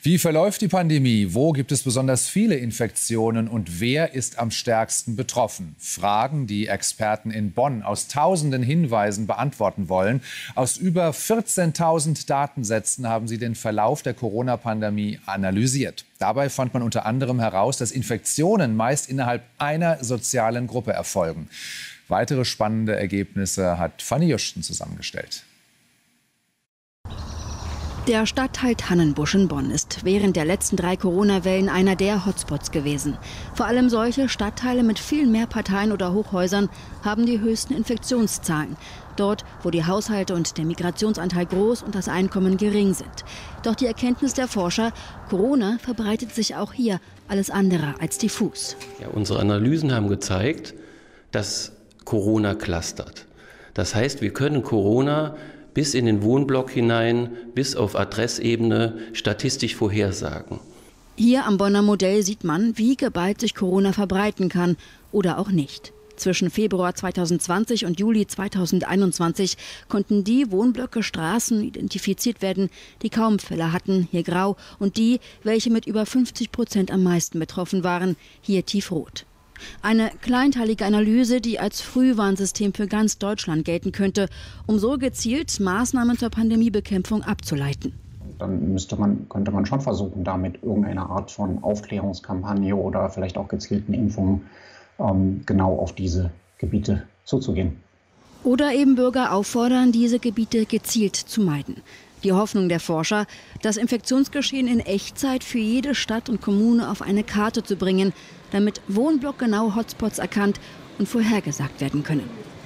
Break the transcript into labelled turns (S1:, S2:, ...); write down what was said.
S1: Wie verläuft die Pandemie? Wo gibt es besonders viele Infektionen und wer ist am stärksten betroffen? Fragen, die Experten in Bonn aus tausenden Hinweisen beantworten wollen. Aus über 14.000 Datensätzen haben sie den Verlauf der Corona-Pandemie analysiert. Dabei fand man unter anderem heraus, dass Infektionen meist innerhalb einer sozialen Gruppe erfolgen. Weitere spannende Ergebnisse hat Fanny Juschten zusammengestellt.
S2: Der Stadtteil Tannenbusch in Bonn ist während der letzten 3 Corona-Wellen einer der Hotspots gewesen. Vor allem solche Stadtteile mit viel mehr Parteien oder Hochhäusern haben die höchsten Infektionszahlen. Dort, wo die Haushalte und der Migrationsanteil groß und das Einkommen gering sind. Doch die Erkenntnis der Forscher, Corona verbreitet sich auch hier, alles andere als diffus.
S3: Ja, unsere Analysen haben gezeigt, dass Corona clustert. Das heißt, wir können Corona bis in den Wohnblock hinein, bis auf Adressebene statistisch vorhersagen.
S2: Hier am Bonner Modell sieht man, wie geballt sich Corona verbreiten kann oder auch nicht. Zwischen Februar 2020 und Juli 2021 konnten die Wohnblöcke, Straßen identifiziert werden, die kaum Fälle hatten, hier grau, und die, welche mit über 50% am meisten betroffen waren, hier tiefrot. Eine kleinteilige Analyse, die als Frühwarnsystem für ganz Deutschland gelten könnte, um so gezielt Maßnahmen zur Pandemiebekämpfung abzuleiten.
S4: Dann könnte man schon versuchen, damit irgendeine Art von Aufklärungskampagne oder vielleicht auch gezielten Impfungen genau auf diese Gebiete zuzugehen.
S2: Oder eben Bürger auffordern, diese Gebiete gezielt zu meiden. Die Hoffnung der Forscher, das Infektionsgeschehen in Echtzeit für jede Stadt und Kommune auf eine Karte zu bringen, damit wohnblockgenau Hotspots erkannt und vorhergesagt werden können.